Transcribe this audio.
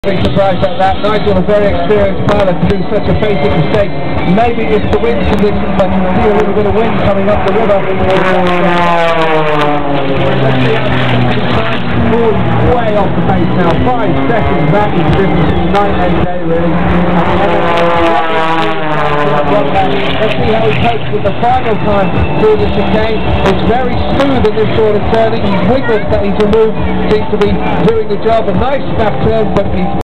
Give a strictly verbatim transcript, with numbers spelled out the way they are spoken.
Big surprise at that. Nigel, a very experienced pilot, to do such a basic mistake. Maybe it's the wind conditions, but you can see a little bit of wind coming up the river. Oh, way off the pace now. Five seconds. That is the difference between night and day, really. Let's see how he copes with the final time through the chicane. It's very smooth in this sort of turning. His winglet that he's removed seems to be doing the job. A nice snap turn, but he's